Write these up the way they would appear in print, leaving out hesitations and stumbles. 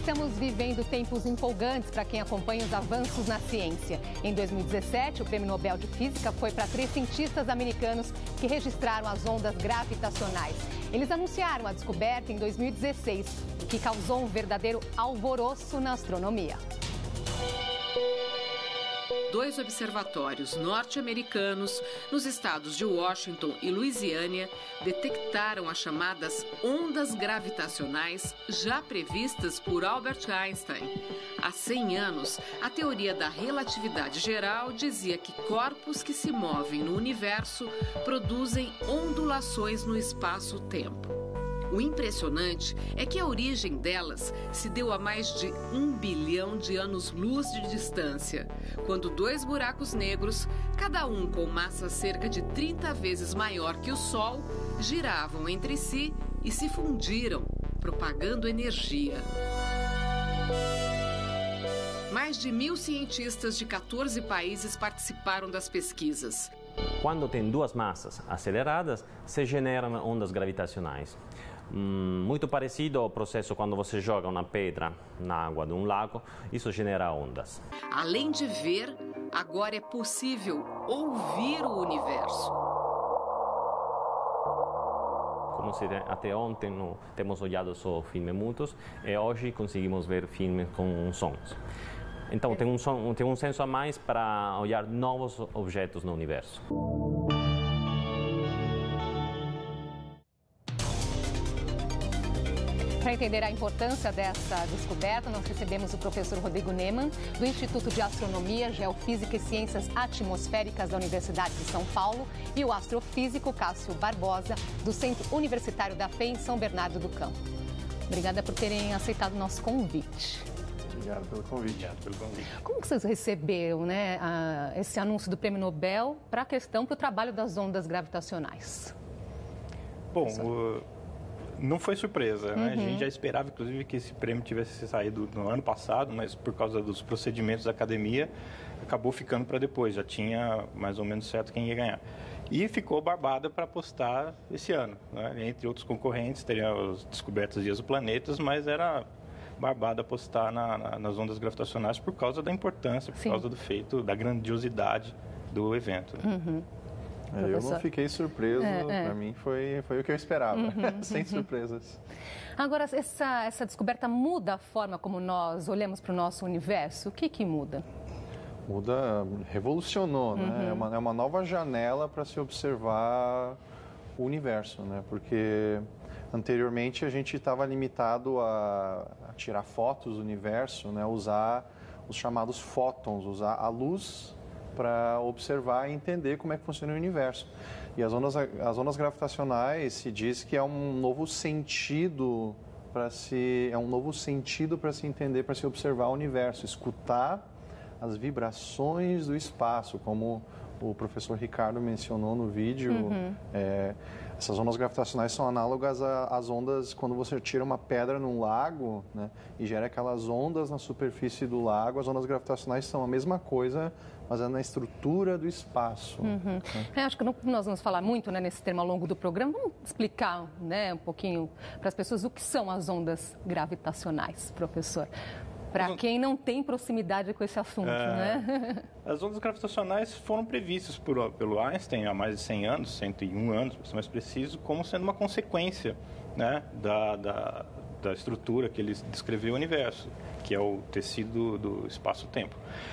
Estamos vivendo tempos empolgantes para quem acompanha os avanços na ciência. Em 2017, o Prêmio Nobel de Física foi para 3 cientistas americanos que registraram as ondas gravitacionais. Eles anunciaram a descoberta em 2016, o que causou um verdadeiro alvoroço na astronomia. 2 observatórios norte-americanos, nos estados de Washington e Louisiana, detectaram as chamadas ondas gravitacionais já previstas por Albert Einstein. Há 100 anos, a teoria da relatividade geral dizia que corpos que se movem no universo produzem ondulações no espaço-tempo. O impressionante é que a origem delas se deu a mais de 1 bilhão de anos-luz de distância, quando 2 buracos negros, cada um com massa cerca de 30 vezes maior que o Sol, giravam entre si e se fundiram, propagando energia. Mais de 1.000 cientistas de 14 países participaram das pesquisas. Quando tem 2 massas aceleradas, se generam ondas gravitacionais. Muito parecido ao processo quando você joga uma pedra na água de um lago, isso genera ondas. Além de ver, agora é possível ouvir o universo. Como se até ontem temos olhado só filmes mudos, e hoje conseguimos ver filmes com sons. Então tem um senso a mais para olhar novos objetos no universo. Para entender a importância dessa descoberta, nós recebemos o professor Rodrigo Neumann, do Instituto de Astronomia, Geofísica e Ciências Atmosféricas da Universidade de São Paulo, e o astrofísico Cássio Barbosa, do Centro Universitário da FEI em São Bernardo do Campo. Obrigada por terem aceitado o nosso convite. Obrigado pelo convite. Obrigado pelo convite. Como que vocês receberam, esse anúncio do Prêmio Nobel para o trabalho das ondas gravitacionais? Bom, não foi surpresa, né? A gente já esperava, inclusive, que esse prêmio tivesse saído no ano passado, mas por causa dos procedimentos da academia, acabou ficando para depois. Já tinha mais ou menos certo quem ia ganhar. E ficou barbada para apostar esse ano, né? Entre outros concorrentes, teriam as descobertas de exoplanetas, mas era barbada apostar nas ondas gravitacionais por causa da importância, por causa do feito, da grandiosidade do evento. Né? Eu não fiquei surpreso, para mim foi o que eu esperava, sem surpresas. Agora, essa descoberta muda a forma como nós olhamos para o nosso universo? O que muda? Muda, revolucionou, né? É uma nova janela para se observar o universo, né? Porque anteriormente a gente estava limitado a tirar fotos do universo, né? Usar os chamados fótons, usar a luz para observar e entender como é que funciona o universo. E as ondas gravitacionais se diz que é um novo sentido para se entender, para se observar o universo, escutar as vibrações do espaço, como o professor Ricardo mencionou no vídeo. Essas ondas gravitacionais são análogas às ondas quando você tira uma pedra num lago, né, e gera aquelas ondas na superfície do lago. As ondas gravitacionais são a mesma coisa, mas é na estrutura do espaço. Né? Acho que nós vamos falar muito, né, nesse termo ao longo do programa. Vamos explicar, né, um pouquinho para as pessoas o que são as ondas gravitacionais, professor. Para quem não tem proximidade com esse assunto, né? As ondas gravitacionais foram previstas pelo Einstein há mais de 100 anos, 101 anos, para ser mais preciso, como sendo uma consequência, né, da estrutura que ele descreveu o universo, que é o tecido do espaço-tempo.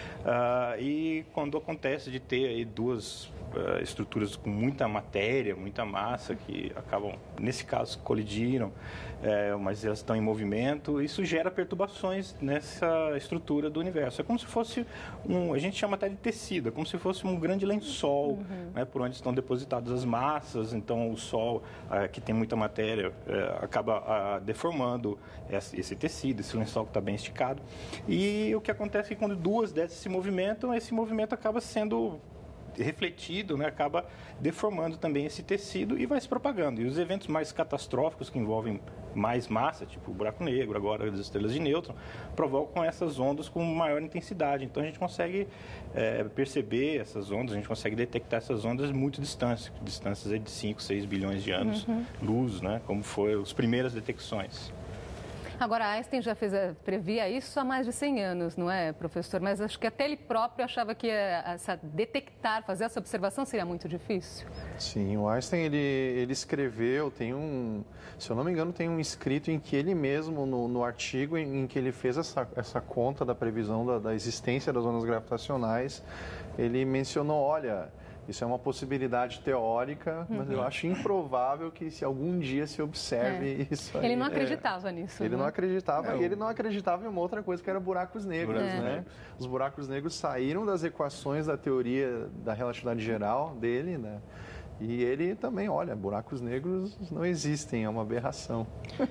E quando acontece de ter aí 2 estruturas com muita matéria, muita massa, que acabam, nesse caso, colidiram, mas elas estão em movimento, isso gera perturbações nessa estrutura do universo. É como se fosse a gente chama até de tecido, é como se fosse um grande lençol, né, por onde estão depositadas as massas. Então o Sol, que tem muita matéria, acaba deformando esse tecido, esse lençol que está bem esticado. E o que acontece é que quando 2 dessas se movimentam, esse movimento acaba sendo refletido, né, acaba deformando também esse tecido e vai se propagando. E os eventos mais catastróficos, que envolvem mais massa, tipo o buraco negro, agora as estrelas de nêutron, provocam essas ondas com maior intensidade. Então a gente consegue perceber essas ondas, a gente consegue detectar essas ondas muito distantes de 5, 6 bilhões de anos, luz, né, como foram as primeiras detecções. Agora, Einstein já previa isso há mais de 100 anos, não é, professor? Mas acho que até ele próprio achava que fazer essa observação seria muito difícil. Sim, o Einstein, ele escreveu, se eu não me engano, tem um escrito em que ele mesmo, no artigo em que ele fez essa conta da previsão da existência das ondas gravitacionais, ele mencionou, olha, isso é uma possibilidade teórica, mas eu acho improvável que se algum dia se observe isso aí. Ele não acreditava nisso. Ele não acreditava, e ele não acreditava em uma outra coisa que era buracos negros, né? Os buracos negros saíram das equações da teoria da relatividade geral dele, né? E ele também, olha, buracos negros não existem, é uma aberração.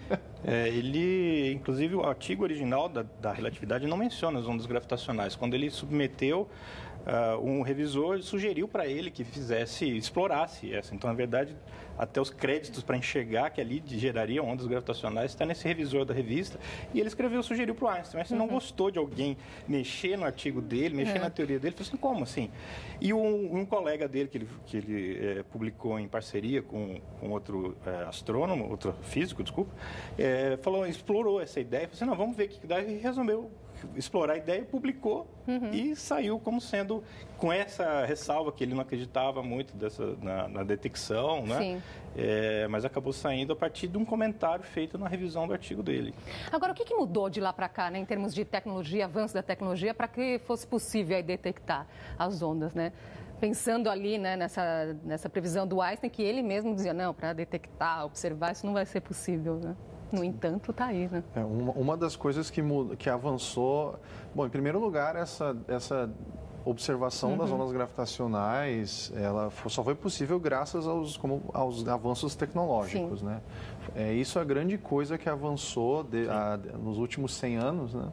Inclusive, o artigo original da relatividade não menciona as ondas gravitacionais. Quando ele submeteu, um revisor sugeriu para ele que explorasse essa. Então, na verdade, até os créditos para enxergar que ali geraria ondas gravitacionais está nesse revisor da revista. E ele sugeriu para o Einstein. O Einstein não gostou de alguém mexer no artigo dele, mexer na teoria dele. Ele falou assim, como assim? E um colega dele, que ele publicou em parceria com outro astrônomo, outro físico, desculpa, explorou essa ideia. Falou assim, não, vamos ver o que dá. E resolveu explorar a ideia, publicou e saiu como sendo, com essa ressalva que ele não acreditava muito na detecção, né? Sim. Mas acabou saindo a partir de um comentário feito na revisão do artigo dele. Agora, o que mudou de lá para cá, né, em termos de tecnologia, avanço da tecnologia, para que fosse possível aí detectar as ondas, né? Pensando ali, né, nessa previsão do Einstein, que ele mesmo dizia, não, para detectar, observar, isso não vai ser possível, né? No entanto, está aí, né? Uma das coisas que avançou... Bom, em primeiro lugar, essa observação das ondas gravitacionais, ela só foi possível graças aos avanços tecnológicos, né? Isso é a grande coisa que avançou nos últimos 100 anos, né?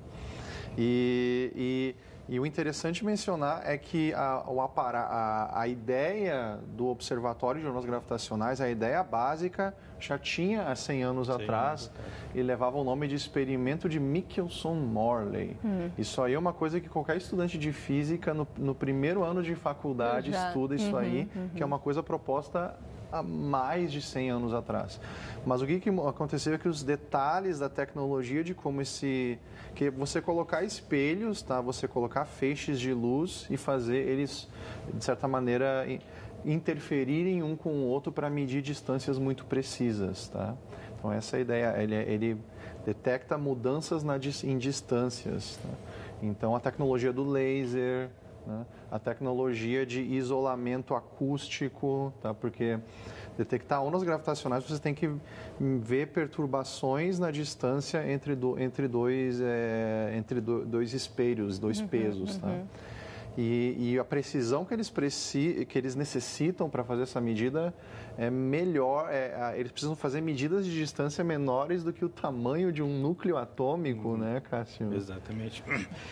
E o interessante mencionar é que a ideia do Observatório de Ondas Gravitacionais, a ideia básica, já tinha há 100 anos atrás e levava o nome de Experimento de Michelson-Morley. Isso aí é uma coisa que qualquer estudante de física no primeiro ano de faculdade estuda isso aí, que é uma coisa proposta há mais de 100 anos atrás. Mas o que aconteceu é que os detalhes da tecnologia de como que você colocar espelhos, tá? Você colocar feixes de luz e fazer eles, de certa maneira, interferirem um com o outro para medir distâncias muito precisas, tá? Então, essa é a ideia. Ele detecta mudanças em distâncias, tá? Então, a tecnologia do laser, né? A tecnologia de isolamento acústico, tá? Porque detectar ondas gravitacionais você tem que ver perturbações na distância entre dois espelhos, dois pesos, tá? E a precisão que eles necessitam para fazer essa medida é melhor. Eles precisam fazer medidas de distância menores do que o tamanho de um núcleo atômico, né, Cássio? Exatamente.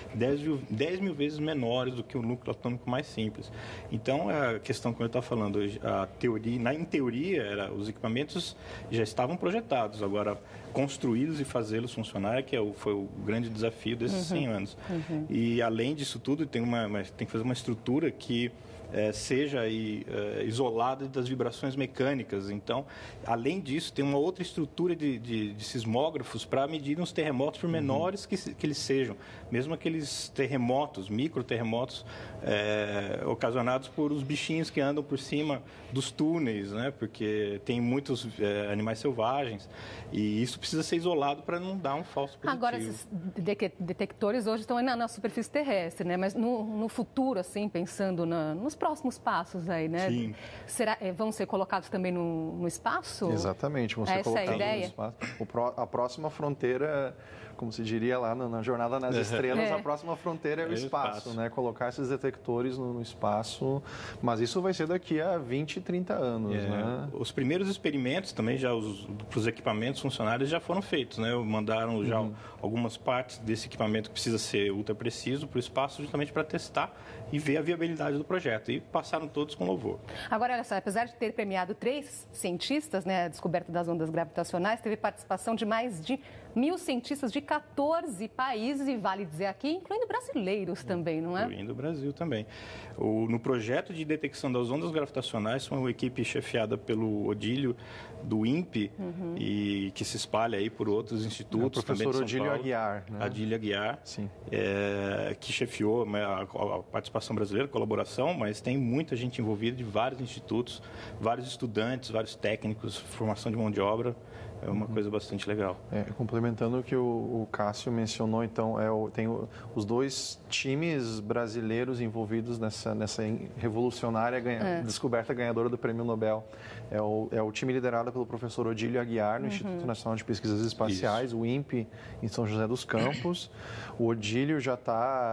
10 mil vezes menores do que o núcleo atômico mais simples. Então, a questão que eu estava falando, em teoria, os equipamentos já estavam projetados. Agora, construí-los e fazê-los funcionar foi o grande desafio desses 100 anos. E, além disso tudo, tem que fazer uma estrutura que seja isolada das vibrações mecânicas. Então, além disso, tem uma outra estrutura de sismógrafos para medir os terremotos, por menores que eles sejam. Mesmo aqueles terremotos, microterremotos, ocasionados por os bichinhos que andam por cima dos túneis, né? Porque tem muitos animais selvagens e isso precisa ser isolado para não dar um falso positivo. Agora, esses detectores hoje estão na superfície terrestre, né? Mas no futuro, assim, pensando nos próximos passos aí, né? Sim. Vão ser colocados também no espaço? Exatamente, vão ser colocados no espaço. A próxima fronteira, como se diria lá na Jornada nas Estrelas, a próxima fronteira é o espaço, né? Colocar esses detectores no espaço, mas isso vai ser daqui a 20, 30 anos, né? Os primeiros experimentos também, já para os equipamentos funcionários, já foram feitos, né? Mandaram já algumas partes desse equipamento que precisa ser ultra preciso para o espaço, justamente para testar e ver a viabilidade do projeto. E passaram todos com louvor. Agora, olha só, apesar de ter premiado 3 cientistas, né, a descoberta das ondas gravitacionais, teve participação de mais de 1.000 cientistas de 14 países e, vale dizer aqui, incluindo brasileiros também, não é? Incluindo o Brasil também. No projeto de detecção das ondas gravitacionais, uma equipe chefiada pelo Odílio, do INPE, e que se espalha aí por outros institutos. O professor Odílio Aguiar. Né? Odílio Aguiar, sim. Que chefiou a participação brasileira, colaboração, mas tem muita gente envolvida de vários institutos, vários estudantes, vários técnicos, formação de mão de obra. É uma coisa bastante legal. Complementando o que o Cássio mencionou, então, tem os dois times brasileiros envolvidos nessa revolucionária descoberta ganhadora do Prêmio Nobel. É o time liderado pelo professor Odílio Aguiar, no Instituto Nacional de Pesquisas Espaciais, o INPE, em São José dos Campos. O Odílio já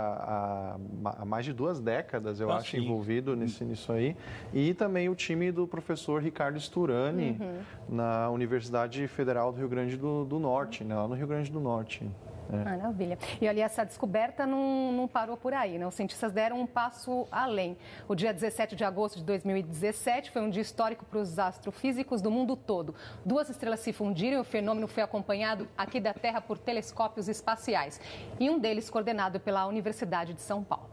está há mais de 2 décadas, eu acho, envolvido nisso aí. E também o time do professor Ricardo Sturani, na Universidade Federal do Rio Grande do Norte, né? Lá no Rio Grande do Norte. Maravilha. E olha, essa descoberta não parou por aí, né? Os cientistas deram um passo além. O dia 17 de agosto de 2017 foi um dia histórico para os astrofísicos do mundo todo. 2 estrelas se fundiram e o fenômeno foi acompanhado aqui da Terra por telescópios espaciais. E um deles coordenado pela Universidade de São Paulo.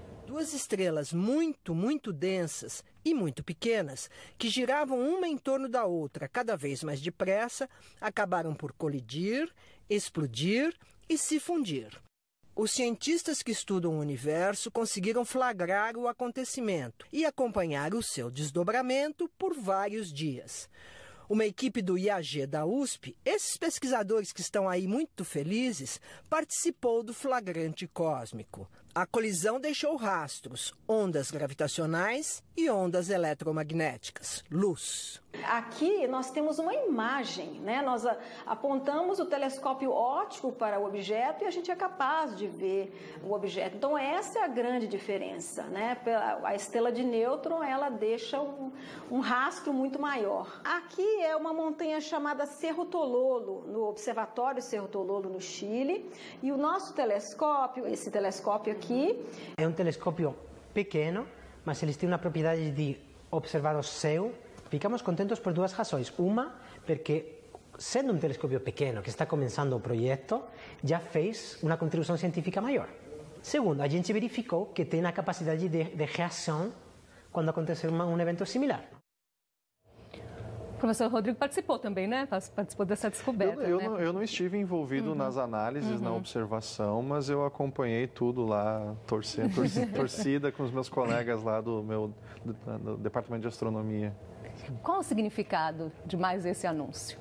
2 estrelas muito, muito densas e muito pequenas, que giravam uma em torno da outra cada vez mais depressa, acabaram por colidir, explodir e se fundir. Os cientistas que estudam o universo conseguiram flagrar o acontecimento e acompanhar o seu desdobramento por vários dias. Uma equipe do IAG da USP, esses pesquisadores que estão aí muito felizes, participou do flagrante cósmico. A colisão deixou rastros, ondas gravitacionais e ondas eletromagnéticas, luz. Aqui nós temos uma imagem, né? Nós apontamos o telescópio óptico para o objeto e a gente é capaz de ver o objeto. Então essa é a grande diferença, né? A estrela de nêutron, ela deixa um rastro muito maior. Aqui é uma montanha chamada Cerro Tololo, no Observatório Cerro Tololo, no Chile. E o nosso telescópio, esse telescópio aqui... É um telescópio pequeno, mas eles têm uma propriedade de observar o céu. Ficamos contentos por 2 razões. Uma, porque, sendo um telescópio pequeno que está começando o projeto, já fez uma contribuição científica maior. Segundo, a gente verificou que tem a capacidade de reação quando acontecer um evento similar. O professor Rodrigo participou também, né? Participou dessa descoberta. Eu não estive envolvido nas análises, na observação, mas eu acompanhei tudo lá, torcida com os meus colegas lá do Departamento de Astronomia. Qual o significado de mais esse anúncio?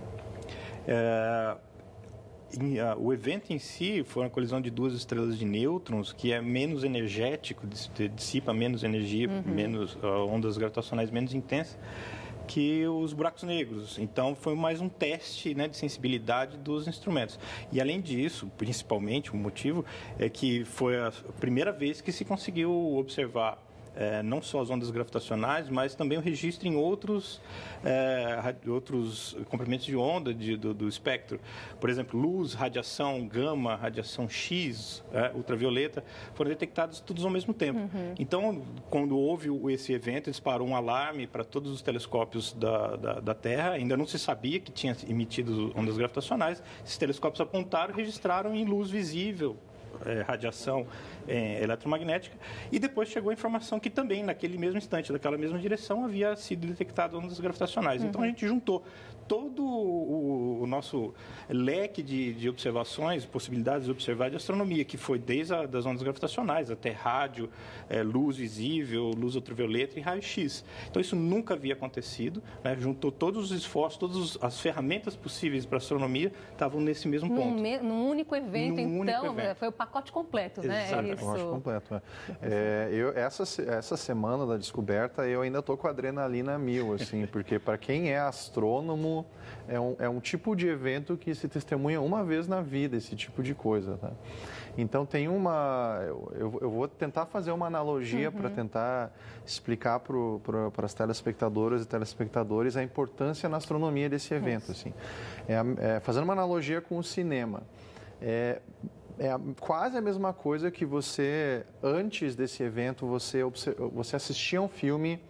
O evento em si foi uma colisão de 2 estrelas de nêutrons, que é menos energético, dissipa menos energia, menos ondas gravitacionais menos intensas que os buracos negros. Então, foi mais um teste, né, de sensibilidade dos instrumentos. E, além disso, principalmente, o motivo é que foi a primeira vez que se conseguiu observar não só as ondas gravitacionais, mas também o registro em outros comprimentos de onda do espectro. Por exemplo, luz, radiação gama, radiação X, ultravioleta, foram detectados todos ao mesmo tempo. Então, quando houve esse evento, disparou um alarme para todos os telescópios da Terra. Ainda não se sabia que tinha emitido ondas gravitacionais. Esses telescópios apontaram e registraram em luz visível radiação eletromagnética, e depois chegou a informação que também, naquele mesmo instante, daquela mesma direção, havia sido detectado ondas gravitacionais. Então, a gente juntou todo o nosso leque de observações, possibilidades de observar de astronomia, que foi desde das ondas gravitacionais até rádio, luz visível, luz ultravioleta e raio-x. Então, isso nunca havia acontecido, né? Juntou todos os esforços, todas as ferramentas possíveis para a astronomia estavam nesse mesmo ponto. Num único evento, foi o pacote completo, né? Exato. Isso. Eu acho completo. Essa semana da descoberta, eu ainda estou com a adrenalina 1000, assim, porque para quem é astrônomo, é um tipo de evento que se testemunha uma vez na vida, esse tipo de coisa, tá? Então, tem eu vou tentar fazer uma analogia para tentar explicar para as telespectadoras e telespectadores a importância na astronomia desse evento, assim. Fazendo uma analogia com o cinema. É quase a mesma coisa que você, antes desse evento, você assistia um filme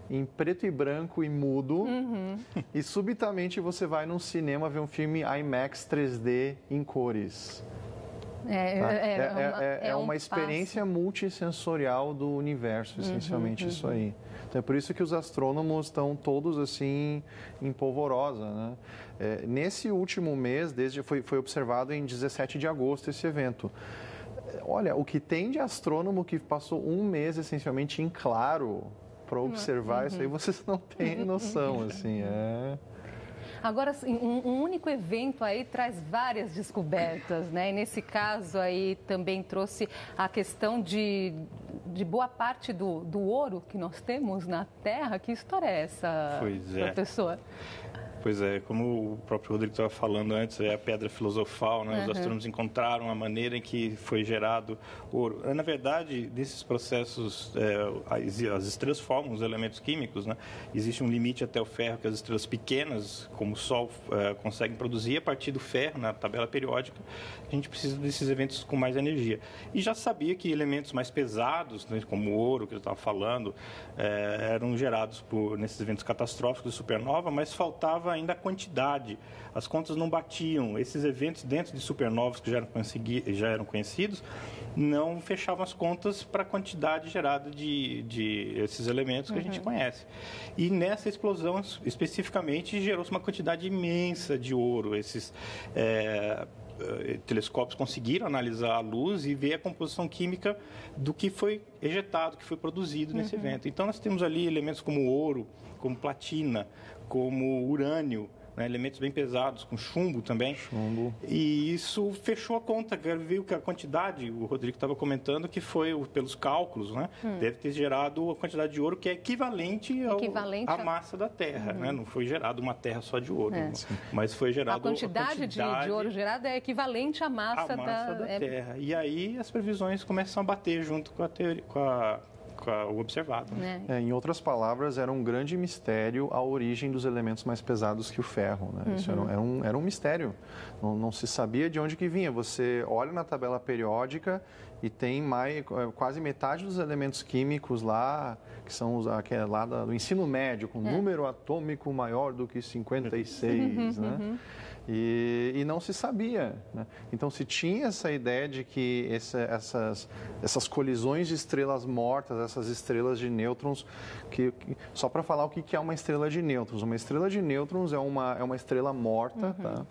em preto e branco e mudo, e subitamente você vai num cinema ver um filme IMAX 3D em cores. É uma experiência multissensorial do universo, essencialmente isso aí. Então é por isso que os astrônomos estão todos assim em polvorosa, né? Nesse último mês, foi observado em 17 de agosto esse evento. Olha, o que tem de astrônomo que passou um mês essencialmente em claro para observar isso aí, vocês não têm noção, assim, Agora, assim, um único evento aí traz várias descobertas, né? E nesse caso aí também trouxe a questão de boa parte do ouro que nós temos na Terra. Que história é essa, professor? Pois é, como o próprio Rodrigo estava falando antes, é a pedra filosofal, né? Os astrônomos encontraram a maneira em que foi gerado ouro. Na verdade, desses processos, as estrelas formam os elementos químicos, né? Existe um limite até o ferro que as estrelas pequenas, como o Sol, conseguem produzir. A partir do ferro, na tabela periódica, a gente precisa desses eventos com mais energia. E já sabia que elementos mais pesados, né, como o ouro, que eu estava falando, eram gerados nesses eventos catastróficos de supernova, mas faltava ainda a quantidade. As contas não batiam. Esses eventos dentro de supernovas que já eram conhecidos não fechavam as contas para a quantidade gerada de esses elementos que a gente conhece. E nessa explosão, especificamente, gerou-se uma quantidade imensa de ouro. Esses telescópios conseguiram analisar a luz e ver a composição química do que foi ejetado, que foi produzido nesse evento. Então, nós temos ali elementos como ouro, como platina, como urânio, né, elementos bem pesados, com chumbo também. E isso fechou a conta. Viu que a quantidade, o Rodrigo estava comentando, que foi, pelos cálculos, né, deve ter gerado a quantidade de ouro que é equivalente à massa da Terra. Né? Não foi gerado uma terra só de ouro, mas foi gerado a quantidade de ouro gerada é equivalente à massa da Terra. E aí as previsões começam a bater junto com a teoria, o observado. Em outras palavras, era um grande mistério a origem dos elementos mais pesados que o ferro. Né? Isso era um mistério. Não se sabia de onde que vinha. Você olha na tabela periódica e tem quase metade dos elementos químicos lá, que são lá do ensino médio, com número atômico maior do que 56. Né? E não se sabia. Né? Então, se tinha essa ideia de que essas colisões de estrelas mortas, essas estrelas de nêutrons, só para falar o que é uma estrela de nêutrons. Uma estrela de nêutrons é uma estrela morta, tá?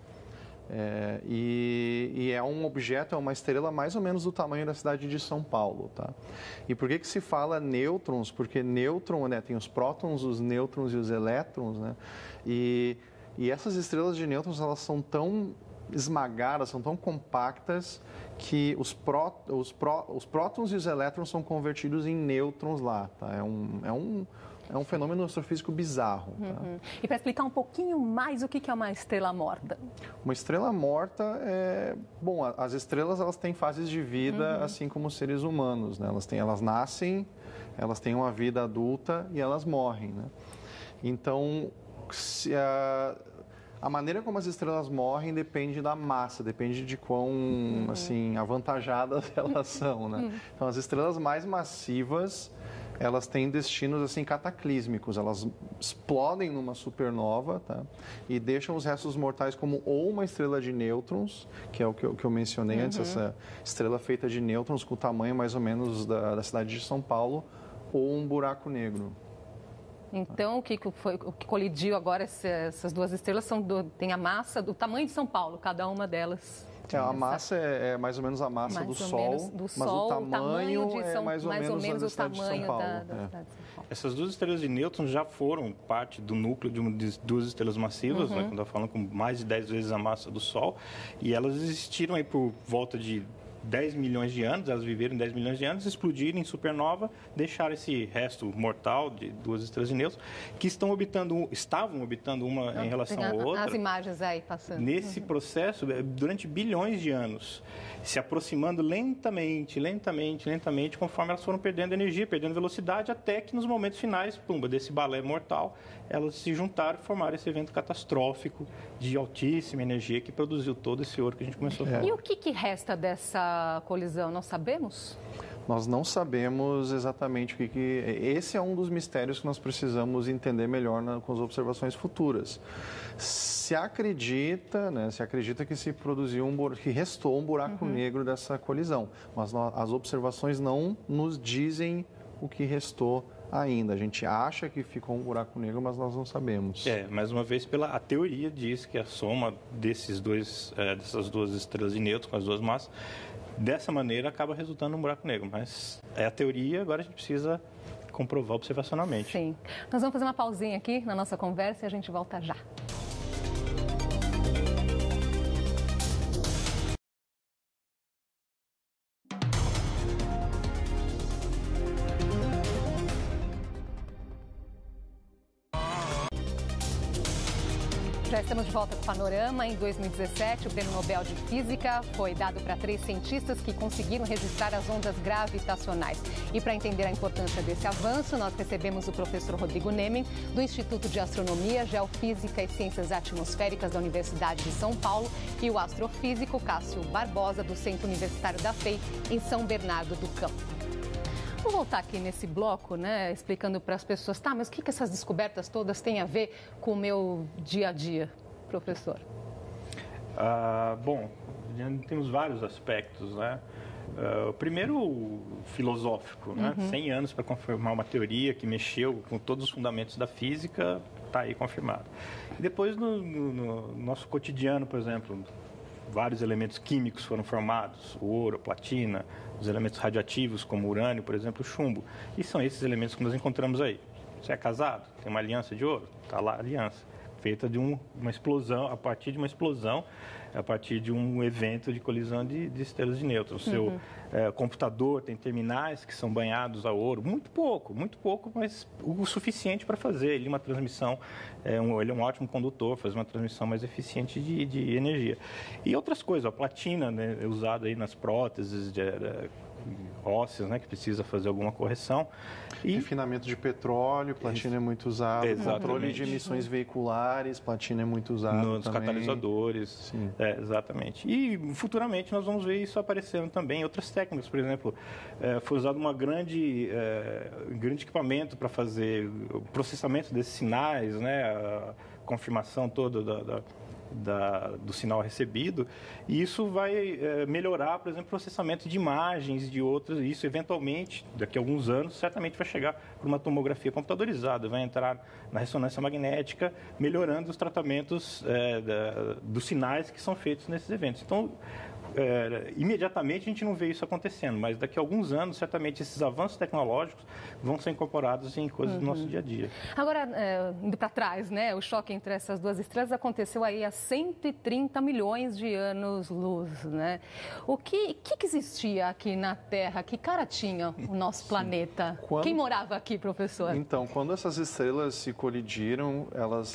E é um objeto, é uma estrela mais ou menos do tamanho da cidade de São Paulo, tá? E por que se fala nêutrons? Porque nêutron, né, tem os prótons, os nêutrons e os elétrons, né? E essas estrelas de nêutrons, elas são tão esmagadas, são tão compactas que os prótons e os elétrons são convertidos em nêutrons lá, tá? É um fenômeno astrofísico bizarro. Tá? E para explicar um pouquinho mais o que é uma estrela morta? Uma estrela morta Bom, as estrelas elas têm fases de vida assim como os seres humanos, né? Elas nascem, elas têm uma vida adulta e elas morrem, né? Então, a maneira como as estrelas morrem depende da massa, depende de quão assim, avantajadas elas são, né? Então, as estrelas mais massivas, elas têm destinos assim cataclísmicos, elas explodem numa supernova, tá? E deixam os restos mortais como ou uma estrela de nêutrons, que é o que eu mencionei antes, essa estrela feita de nêutrons com o tamanho mais ou menos da cidade de São Paulo, ou um buraco negro. Então, o que colidiu agora, essas duas estrelas, tem a massa do tamanho de São Paulo, cada uma delas. A massa é mais ou menos a massa do Sol, mas o tamanho é mais ou menos o tamanho da cidade de São Paulo. Essas duas estrelas de nêutrons já foram parte do núcleo de duas estrelas massivas, né, quando eu falo com mais de 10 vezes a massa do Sol, e elas existiram aí por volta de 10 milhões de anos, elas viveram 10 milhões de anos, explodiram em supernova, deixaram esse resto mortal de duas estrelas de nêutrons que estavam orbitando uma em relação à outra. As imagens aí passando. Nesse processo, durante bilhões de anos, se aproximando lentamente, conforme elas foram perdendo energia, perdendo velocidade, até que nos momentos finais, desse balé mortal, elas se juntaram e formaram esse evento catastrófico de altíssima energia que produziu todo esse ouro que a gente começou a falar. E o que resta dessa colisão? Nós sabemos? Nós não sabemos exatamente o que... Esse é um dos mistérios que nós precisamos entender melhor com as observações futuras. Se acredita, né, que se produziu que restou um buraco negro dessa colisão, mas as observações não nos dizem o que restou ainda. A gente acha que ficou um buraco negro, mas nós não sabemos. Mais uma vez, a teoria diz que a soma dessas duas estrelas de nêutrons com as duas massas, dessa maneira, acaba resultando num buraco negro. Mas é a teoria, agora a gente precisa comprovar observacionalmente. Sim. Nós vamos fazer uma pausinha aqui na nossa conversa e a gente volta já. Já estamos de volta com o Panorama. Em 2017, o Prêmio Nobel de Física foi dado para 3 cientistas que conseguiram registrar as ondas gravitacionais. E para entender a importância desse avanço, nós recebemos o professor Rodrigo Nemen, do Instituto de Astronomia, Geofísica e Ciências Atmosféricas da Universidade de São Paulo, e o astrofísico Cássio Barbosa, do Centro Universitário da FEI, em São Bernardo do Campo. Vou voltar aqui nesse bloco, né, explicando para as pessoas, mas o que essas descobertas todas têm a ver com o meu dia a dia, professor? Bom, temos vários aspectos, né? O primeiro, filosófico, né? 100 anos para confirmar uma teoria que mexeu com todos os fundamentos da física, está aí confirmado. E depois, no nosso cotidiano, por exemplo, vários elementos químicos foram formados, o ouro, a platina, os elementos radioativos, como o urânio, por exemplo, o chumbo. E são esses elementos que nós encontramos aí. Você é casado? Tem uma aliança de ouro? Está lá a aliança. Feita de uma explosão, a partir de uma explosão, a partir de um evento de colisão de estrelas de nêutrons. O seu computador tem terminais que são banhados a ouro. Muito pouco, mas o suficiente para fazer ele uma transmissão. Ele é um ótimo condutor, faz uma transmissão mais eficiente de energia. E outras coisas, a platina, né, é usada aí nas próteses ósseas, né, que precisa fazer alguma correção. E refinamento de petróleo, platina é muito usado. Controle de emissões veiculares, platina é muito usado nos também. Catalisadores. Sim. Exatamente. E futuramente nós vamos ver isso aparecendo também em outras técnicas. Por exemplo, foi usado um grande equipamento para fazer o processamento desses sinais, né, a confirmação toda do sinal recebido, e isso vai melhorar, por exemplo, o processamento de imagens de outras, e isso eventualmente, daqui a alguns anos, certamente vai chegar por uma tomografia computadorizada, vai entrar na ressonância magnética, melhorando os tratamentos dos sinais que são feitos nesses eventos. Então, imediatamente a gente não vê isso acontecendo, mas daqui a alguns anos, certamente, esses avanços tecnológicos vão ser incorporados em coisas do nosso dia a dia. Agora, indo para trás, né, o choque entre essas duas estrelas aconteceu aí há 130 milhões de anos-luz, né? O que existia aqui na Terra? Que cara tinha o nosso planeta? Quem morava aqui, professor? Então, quando essas estrelas se colidiram,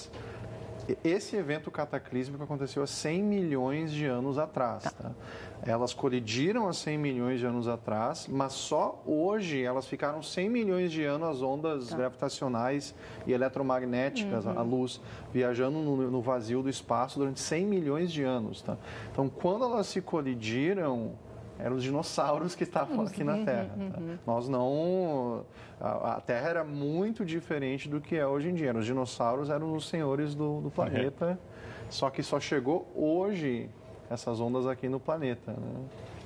esse evento cataclísmico aconteceu há 100 milhões de anos atrás. Tá? Elas colidiram há 100 milhões de anos atrás, mas só hoje elas ficaram 100 milhões de anos as ondas gravitacionais e eletromagnéticas, a luz, viajando no vazio do espaço durante 100 milhões de anos. Tá? Então, quando elas se colidiram, eram os dinossauros que estavam aqui na Terra. Tá? Nós não... A Terra era muito diferente do que é hoje em dia. Os dinossauros eram os senhores do planeta, só que só chegou hoje essas ondas aqui no planeta. Né?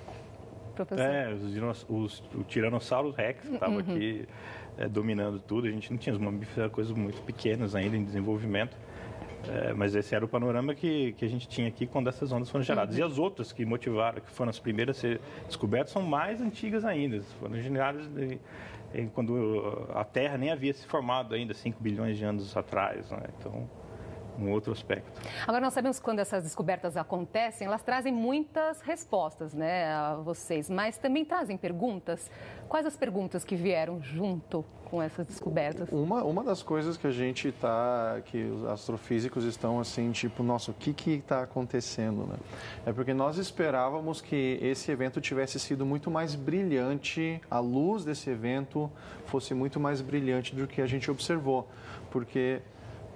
O Tiranossauro Rex estava aqui dominando tudo. A gente não tinha os mamíferos, eram coisas muito pequenas ainda em desenvolvimento. Mas esse era o panorama que a gente tinha aqui quando essas ondas foram geradas. E as outras que motivaram, que foram as primeiras a ser descobertas, são mais antigas ainda. Foram geradas quando a Terra nem havia se formado ainda, 5 bilhões de anos atrás. Né? Então, um outro aspecto. Agora, nós sabemos que quando essas descobertas acontecem, elas trazem muitas respostas, né, a vocês, mas também trazem perguntas. Quais as perguntas que vieram junto com essas descobertas? Uma das coisas que que os astrofísicos estão assim, tipo, nossa, o que está acontecendo, né? É porque nós esperávamos que esse evento tivesse sido muito mais brilhante, a luz desse evento fosse muito mais brilhante do que a gente observou, porque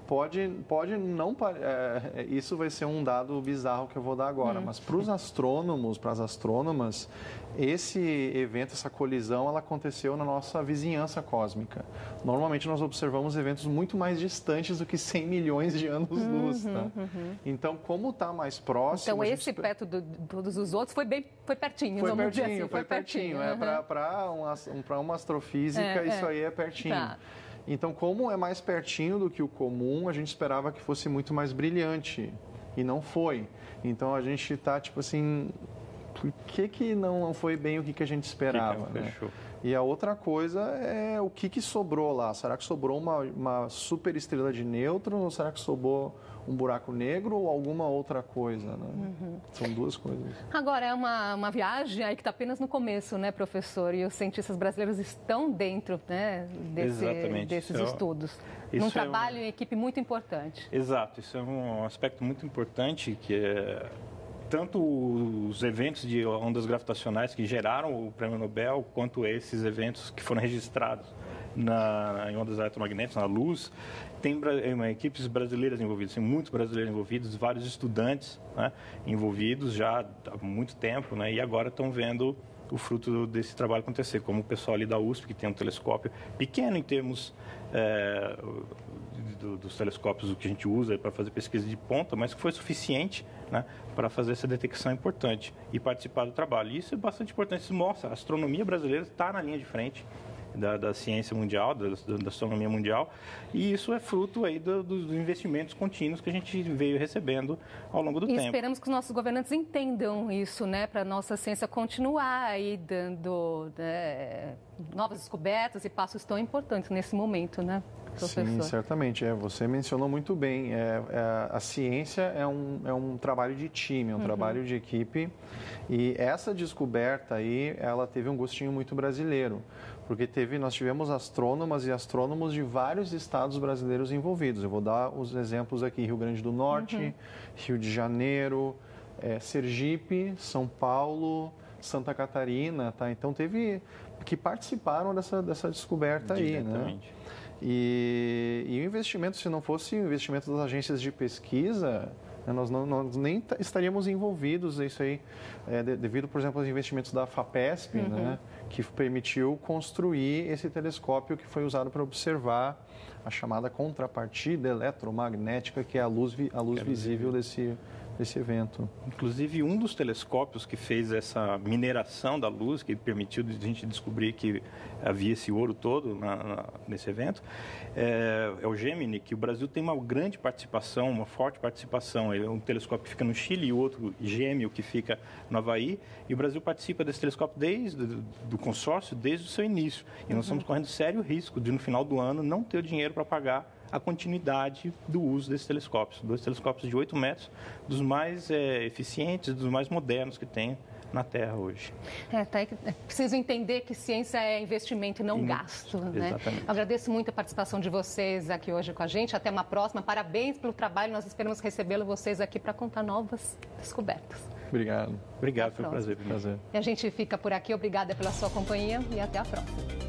Pode não... isso vai ser um dado bizarro que eu vou dar agora, mas para os astrônomos, para as astrônomas, esse evento, essa colisão, ela aconteceu na nossa vizinhança cósmica. Normalmente nós observamos eventos muito mais distantes do que 100 milhões de anos-luz, tá? Então, como está mais próximo... Então, esse perto de todos os outros foi pertinho, vamos dizer assim. Foi pertinho. Para uma astrofísica, isso aí é pertinho. Tá. Então, como é mais pertinho do que o comum, a gente esperava que fosse muito mais brilhante. E não foi. Então, a gente está, tipo assim... Por que não foi bem o que a gente esperava? Né? E a outra coisa é o que sobrou lá. Será que sobrou uma super estrela de nêutrons? Ou será que sobrou um buraco negro ou alguma outra coisa? Né? São duas coisas. Agora, é uma viagem aí que está apenas no começo, né, professor? E os cientistas brasileiros estão dentro, né, desses estudos. Num trabalho em equipe muito importante. Exato. Isso é um aspecto muito importante que é... Tanto os eventos de ondas gravitacionais que geraram o Prêmio Nobel, quanto esses eventos que foram registrados em ondas eletromagnéticas, na luz, tem equipes brasileiras envolvidas, tem muitos brasileiros envolvidos, vários estudantes, né, envolvidos já há muito tempo, né, e agora estão vendo o fruto desse trabalho acontecer, como o pessoal ali da USP, que tem um telescópio pequeno em termos dos telescópios que a gente usa para fazer pesquisa de ponta, mas que foi suficiente, né, para fazer essa detecção importante e participar do trabalho. E isso é bastante importante, isso mostra, a astronomia brasileira está na linha de frente da ciência mundial, da astronomia mundial, e isso é fruto aí dos investimentos contínuos que a gente veio recebendo ao longo do tempo. E esperamos que os nossos governantes entendam isso, né, para a nossa ciência continuar aí dando novas descobertas e passos tão importantes nesse momento, né, professor? Sim, certamente. Você mencionou muito bem. A ciência é um trabalho de time, é um trabalho de equipe, e essa descoberta aí, ela teve um gostinho muito brasileiro. Porque nós tivemos astrônomas e astrônomos de vários estados brasileiros envolvidos. Eu vou dar os exemplos aqui: Rio Grande do Norte, Rio de Janeiro, Sergipe, São Paulo, Santa Catarina, tá? Então que participaram dessa descoberta aí, né? E o investimento, se não fosse o investimento das agências de pesquisa, nós nem estaríamos envolvidos nisso aí, devido, por exemplo, aos investimentos da FAPESP, né, que permitiu construir esse telescópio que foi usado para observar a chamada contrapartida eletromagnética, que é a luz visível desse evento. Inclusive, um dos telescópios que fez essa mineração da luz, que permitiu a gente descobrir que havia esse ouro todo nesse evento, é o Gemini, que o Brasil tem uma grande participação, uma forte participação. Ele é um telescópio que fica no Chile e outro gêmeo que fica no Havaí, e o Brasil participa desse telescópio do consórcio desde o seu início. E nós estamos correndo sério risco de, no final do ano, não ter o dinheiro para pagar a continuidade do uso desses telescópios. 2 telescópios de 8 metros, dos mais eficientes, dos mais modernos que tem na Terra hoje. É preciso entender que ciência é investimento e não gasto, né? Exatamente. Agradeço muito a participação de vocês aqui hoje com a gente. Até uma próxima. Parabéns pelo trabalho. Nós esperamos recebê-lo vocês aqui para contar novas descobertas. Obrigado. Obrigado, foi um prazer. E a gente fica por aqui. Obrigada pela sua companhia e até a próxima.